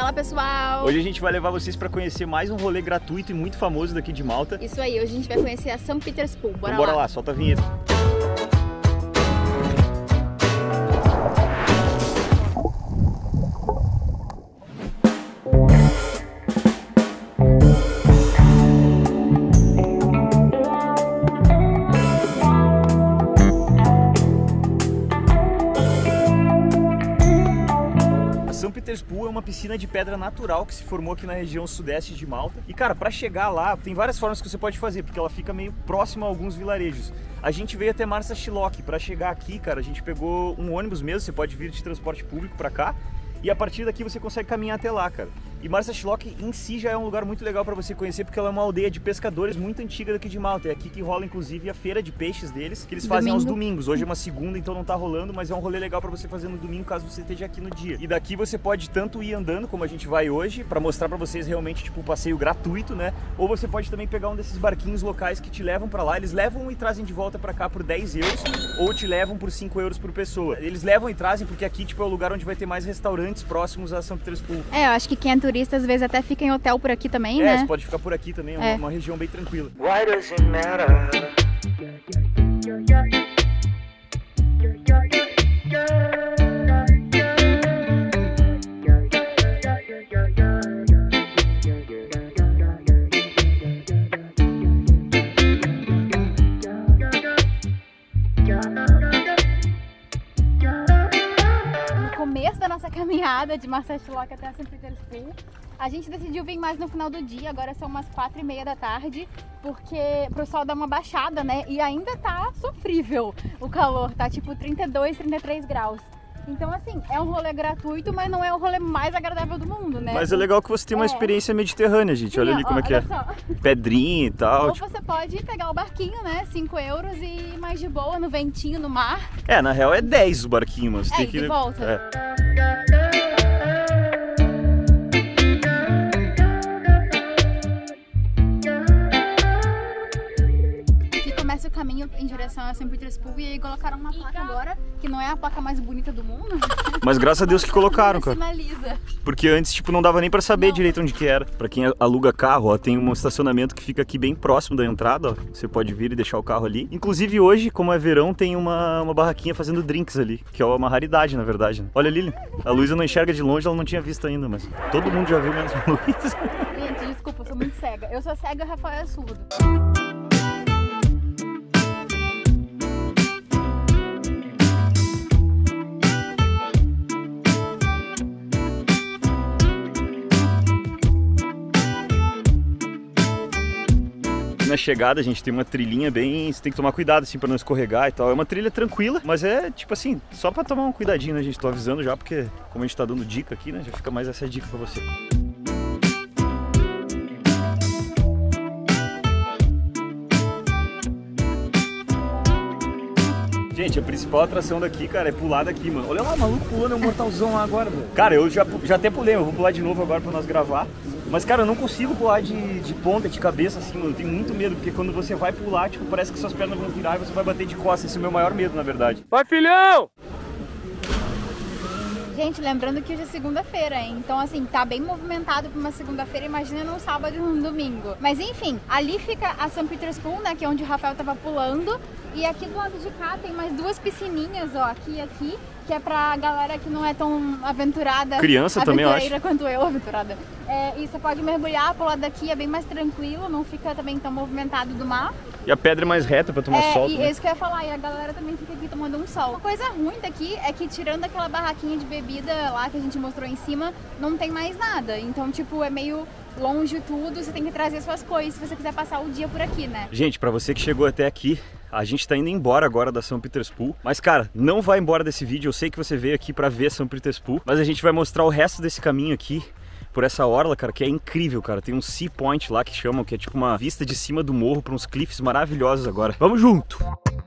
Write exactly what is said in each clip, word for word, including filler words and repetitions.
Fala, pessoal! Hoje a gente vai levar vocês para conhecer mais um rolê gratuito e muito famoso daqui de Malta. Isso aí, hoje a gente vai conhecer a Sankt Peter's Pool. Bora, então, bora lá. lá, solta a vinheta. Sankt Peter's Pool é uma piscina de pedra natural que se formou aqui na região sudeste de Malta. E cara, para chegar lá tem várias formas que você pode fazer, porque ela fica meio próxima a alguns vilarejos. A gente veio até Marsaxlokk. Para chegar aqui, cara, a gente pegou um ônibus mesmo, você pode vir de transporte público para cá. E a partir daqui você consegue caminhar até lá, cara. E Marsaxlokk em si já é um lugar muito legal para você conhecer, porque ela é uma aldeia de pescadores muito antiga daqui de Malta. É aqui que rola, inclusive, a feira de peixes deles, que eles fazem Domingo. aos domingos. Hoje é uma segunda, então não tá rolando, mas é um rolê legal para você fazer no domingo, caso você esteja aqui no dia. E daqui você pode tanto ir andando, como a gente vai hoje, para mostrar para vocês realmente, tipo, um passeio gratuito, né? Ou você pode também pegar um desses barquinhos locais que te levam para lá. Eles levam e trazem de volta para cá por dez euros, ou te levam por cinco euros por pessoa. Eles levam e trazem porque aqui, tipo, é o lugar onde vai ter mais restaurantes próximos a Sankt Peter's Pool. É, eu acho que quem é turista às vezes até fica em hotel por aqui também, é, né? você pode ficar por aqui também, é uma, É. uma região bem tranquila. Why does it matter? No começo da nossa caminhada de Marsaxlokk até a Sankt Peter's Pool, a gente decidiu vir mais no final do dia. Agora são umas quatro e meia da tarde, porque pro sol dar uma baixada, né? E ainda tá sofrível o calor, tá tipo trinta e dois, trinta e três graus. Então assim, é um rolê gratuito, mas não é o rolê mais agradável do mundo, né? Mas é legal que você tem uma É. experiência mediterrânea, gente. Sim, Olha ali ó, como é que é. olha só. Pedrinha e tal. Ou tipo- você pode pegar o barquinho, né? cinco euros e ir mais de boa no ventinho, no mar. É, na real é dez o barquinho, mas É, tem e que... de volta. É. Aqui começa o caminho em direção a Sankt Peter's Pool, e aí colocaram uma placa agora, que não é a placa mais bonita do mundo. Mas graças a Deus que colocaram, cara. Sinaliza. Porque antes, tipo, não dava nem pra saber Não. direito onde que era. Pra quem aluga carro, ó, tem um estacionamento que fica aqui bem próximo da entrada, ó. Você pode vir e deixar o carro ali. Inclusive hoje, como é verão, tem uma, uma barraquinha fazendo drinks ali, que é uma raridade, na verdade, né? Olha ali, a Luísa não enxerga de longe, ela não tinha visto ainda, mas todo mundo já viu menos a Luísa. Gente, desculpa, eu sou muito cega. Eu sou cega e o Rafael é surdo. Na chegada a gente tem uma trilhinha bem... Você tem que tomar cuidado assim pra não escorregar e tal. É uma trilha tranquila, mas é tipo assim, só pra tomar um cuidadinho, né, gente? Tô avisando já, porque como a gente tá dando dica aqui, né, já fica mais essa dica pra você. Gente, a principal atração daqui, cara, é pular daqui, mano. Olha lá, o maluco pulando, é um mortalzão lá agora, velho. Cara, eu já, já até pulei, eu vou pular de novo agora pra nós gravar. Mas, cara, eu não consigo pular de, de ponta, de cabeça, assim, mano. Eu tenho muito medo, porque quando você vai pular, tipo, parece que suas pernas vão virar e você vai bater de costas. Esse é o meu maior medo, na verdade. Vai, filhão! Gente, lembrando que hoje é segunda-feira, hein? Então, assim, tá bem movimentado pra uma segunda-feira. Imagina num sábado e num domingo. Mas, enfim, ali fica a Sankt Peter's Pool, né? Que é onde o Rafael tava pulando. E aqui do lado de cá tem mais duas piscininhas, ó. Aqui e aqui. Que é pra galera que não é tão aventurada. Criança também, eu acho. Aventureira quanto eu, aventurada. É, e você pode mergulhar, pular daqui, é bem mais tranquilo. Não fica também tão movimentado do mar. E a pedra é mais reta pra tomar É, sol. e né? isso que eu ia falar, e a galera também fica aqui tomando um sol. Uma coisa ruim daqui é que, tirando aquela barraquinha de bebida lá que a gente mostrou em cima, não tem mais nada. Então, tipo, é meio longe tudo, você tem que trazer suas coisas se você quiser passar o dia por aqui, né? Gente, pra você que chegou até aqui, a gente tá indo embora agora da Sankt Peter's Pool. Mas, cara, não vai embora desse vídeo. Eu sei que você veio aqui pra ver a Sankt Peter's Pool, mas a gente vai mostrar o resto desse caminho aqui por essa orla, cara, que é incrível, cara. Tem um Sea Point lá que chamam, que é tipo uma vista de cima do morro para uns cliffs maravilhosos agora. Vamos junto!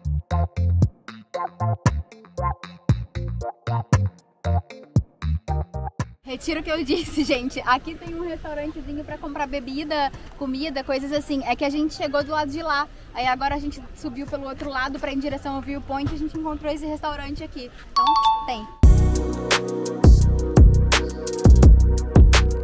Retiro o que eu disse, gente. Aqui tem um restaurantezinho pra comprar bebida, comida, coisas assim. É que a gente chegou do lado de lá. Aí agora a gente subiu pelo outro lado pra ir em direção ao Viewpoint e a gente encontrou esse restaurante aqui. Então, tem.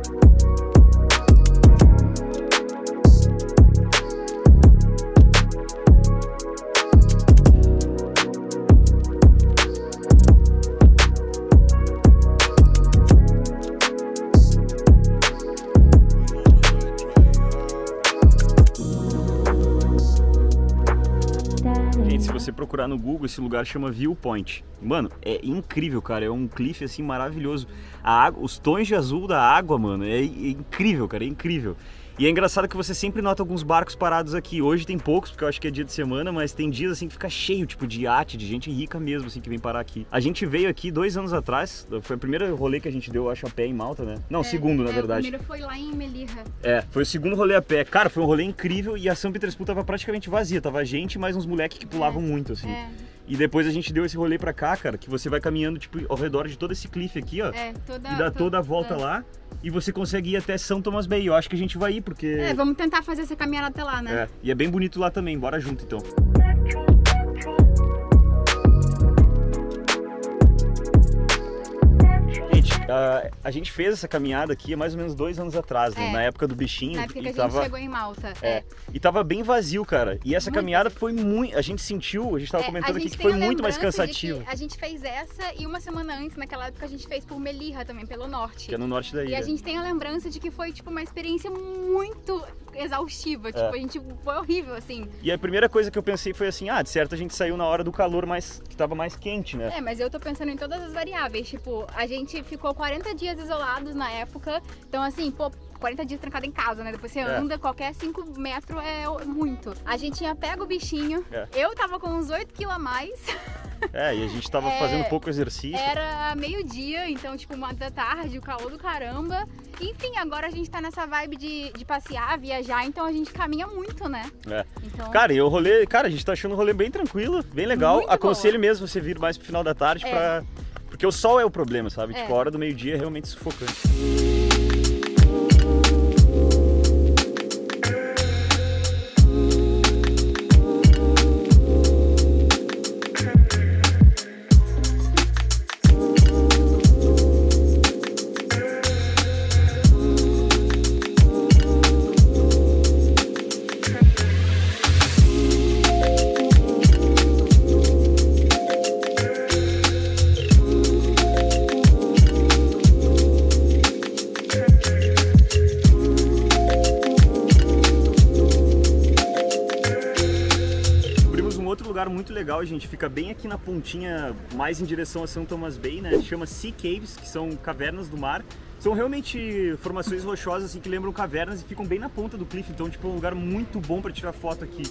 procurar no Google, esse lugar chama Viewpoint. Mano, é incrível, cara, é um cliff assim maravilhoso. A água, os tons de azul da água, mano, é, é incrível, cara, é incrível. E é engraçado que você sempre nota alguns barcos parados aqui. Hoje tem poucos, porque eu acho que é dia de semana, mas tem dias assim que fica cheio, tipo de iate, de gente rica mesmo, assim, que vem parar aqui. A gente veio aqui dois anos atrás, foi o primeiro rolê que a gente deu, eu acho, a pé em Malta, né? Não, o é, segundo, na é, verdade. O primeiro foi lá em Melilla. É, foi o segundo rolê a pé. Cara, foi um rolê incrível e a São Petersburgo tava praticamente vazia. Tava a gente, mais uns moleques que pulavam é, muito, assim. É. E depois a gente deu esse rolê pra cá, cara, que você vai caminhando, tipo, ao redor de todo esse cliff aqui, ó. É, toda, e dá toda a volta é. lá. E você consegue ir até São Thomas Bay. Eu acho que a gente vai ir, porque... É, vamos tentar fazer essa caminhada até lá, né? É, e é bem bonito lá também. Bora junto, então. Gente, uh, a gente fez essa caminhada aqui há mais ou menos dois anos atrás, né? É. Na época do bichinho. Na época que a gente tava... chegou em Malta. É. É. E tava bem vazio, cara. E essa Muito caminhada foi muito... A gente sentiu, a gente tava É, comentando a aqui gente que tem foi a muito mais lembrança de cansativo. que a gente fez essa e uma semana antes, naquela época, a gente fez por Melilla também, pelo norte. Que é no norte da ilha. E a gente tem a lembrança de que foi, tipo, uma experiência muito exaustiva. Tipo, É. a gente... Foi horrível, assim. E a primeira coisa que eu pensei foi assim, ah, de certo a gente saiu na hora do calor mais... que tava mais quente, né? É, mas eu tô pensando em todas as variáveis. Tipo, a gente ficou quarenta dias isolados na época. Então, assim, pô, quarenta dias trancado em casa, né? Depois você É. anda, qualquer cinco metros é muito. A gente tinha pego o bichinho. É. Eu tava com uns oito quilos a mais. É, e a gente tava É, fazendo pouco exercício. Era meio-dia, então, tipo, uma da tarde, o calor do caramba. Enfim, agora a gente tá nessa vibe de, de passear, viajar, então a gente caminha muito, né? É. Então, Cara, e o rolê, cara, a gente tá achando o rolê bem tranquilo, bem legal. Muito Aconselho mesmo você vir mais pro final da tarde É. pra... Porque o sol é o problema, sabe? É. Tipo, a hora do meio-dia é realmente sufocante. Lugar muito legal, gente, fica bem aqui na pontinha, mais em direção a São Thomas Bay, né? Chama Sea Caves, que são cavernas do mar. São realmente formações rochosas assim que lembram cavernas e ficam bem na ponta do cliff, então tipo é um lugar muito bom para tirar foto aqui.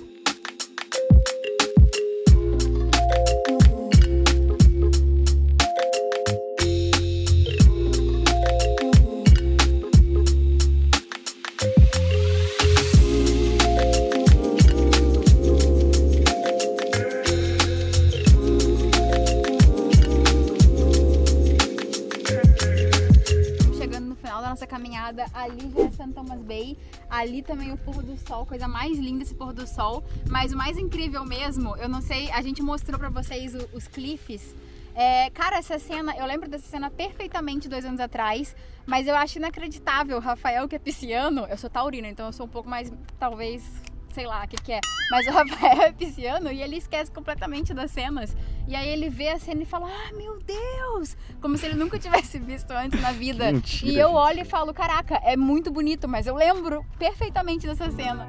caminhada, ali já é São Thomas Bay, ali também o pôr do sol, coisa mais linda esse pôr do sol, mas o mais incrível mesmo, eu não sei, a gente mostrou pra vocês o, os cliffs, é, cara, essa cena, eu lembro dessa cena perfeitamente dois anos atrás, mas eu acho inacreditável, o Rafael que é pisciano, eu sou taurina, então eu sou um pouco mais, talvez... sei lá o que que é, mas o Rafael é pisciano e ele esquece completamente das cenas. E aí ele vê a cena e fala, ah, meu Deus! Como se ele nunca tivesse visto antes na vida. Mentira, e eu gente. olho e falo, caraca, é muito bonito, mas eu lembro perfeitamente dessa cena.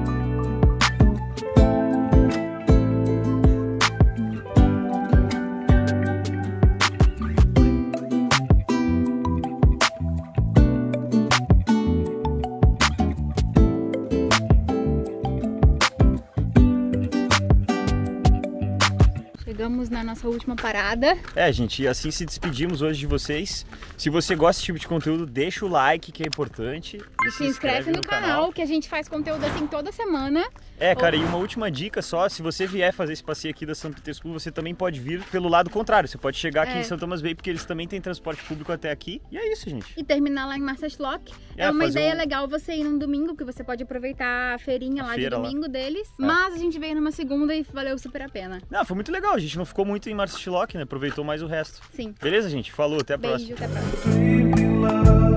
Chegamos na nossa última parada. É, gente, e assim se despedimos hoje de vocês. Se você gosta desse tipo de conteúdo, deixa o like, que é importante. E se inscreve no canal, que a gente faz conteúdo assim toda semana. É, cara, e uma última dica só, se você vier fazer esse passeio aqui da São Petersburgo, você também pode vir pelo lado contrário. Você pode chegar aqui É. em São Thomas Bay, porque eles também têm transporte público até aqui. E é isso, gente. E terminar lá em Marsaxlokk. É, É, uma fazer ideia um- legal você ir num domingo, porque você pode aproveitar a feirinha A lá feira de lá. domingo deles. É. Mas a gente veio numa segunda e valeu super a pena. Não, foi muito legal, a gente não ficou muito em Marsaxlokk, né? Aproveitou mais o resto. Sim. Beleza, gente? Falou, até a Beijo, próxima. até a próxima. Baby love.